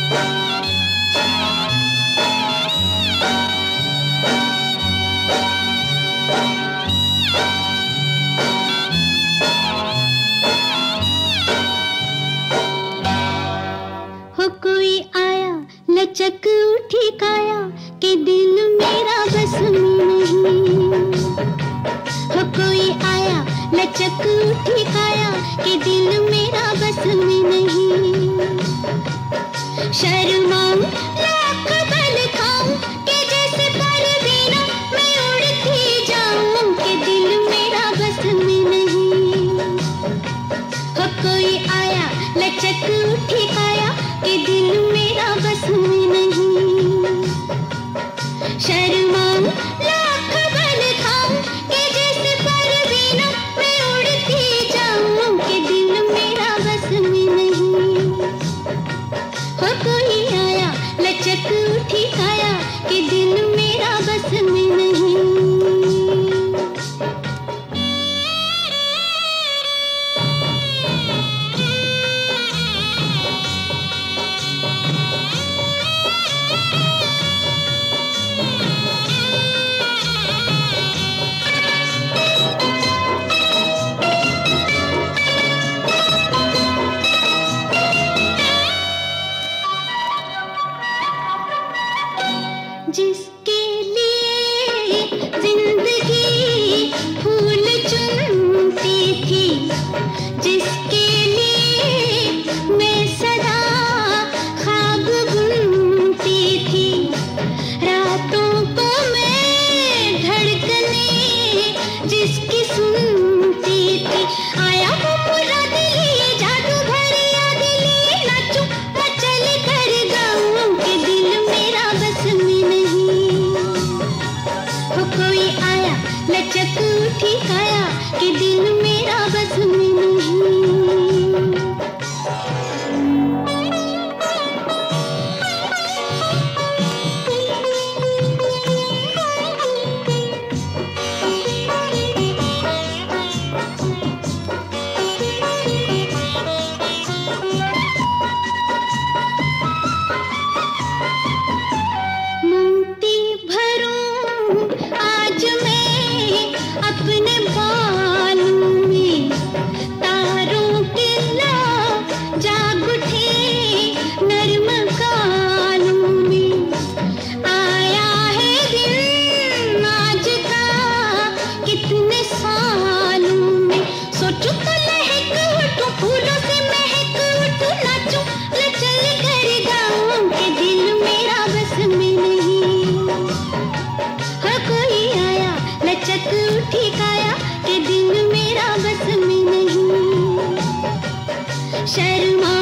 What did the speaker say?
लचक उठी काया कि दिल मेरा बस में नहीं। हो कोई आया लचक उठी काया कि दिल मेरा बस में नहीं। शर्माऊं लाख बल खाऊं कि जैसे परवीना मैं उड़ती जाऊं कि दिल मेरा बस में नहीं। हो कोई आया लचक उठी काया कि दिल मेरा बस में नहीं। शर्माऊं लाख बल खाऊं कि जैसे परवीना मैं उड़ती जाऊं कि दिल मेरा बस में नहीं। हो कोई आया लचक उठी काया कि दिल मेरा बस में नहीं। जिसके लिए जिंदगी फूल चुनती थी, जिसके लिए मैं सदा ख्वाब बुनती थी, रातों को मैं धड़कने जिसकी सुनती थी। आया वो पूरा दिल ये जादू भरी याद लिए नाचूं मचल कर गाऊं कि दिल मेरा बस में नहीं। हो कोई आया लचक उठी काया कि दिल मेरा बस में नहीं। मुंगती भरूं आज मैं अपने बालों में, तारों के ला जाग उठे नर्म गालों में। आया है दिन आज का कितने सालों में, सोचूं तो लहक उठूं फूलों से महक उठूं, नाचूं लचल कर गाऊं कि दिल मेरा बस में नहीं। हो कोई आया लचक उठी काया कि दिल मेरा बस में नहीं। शर्मा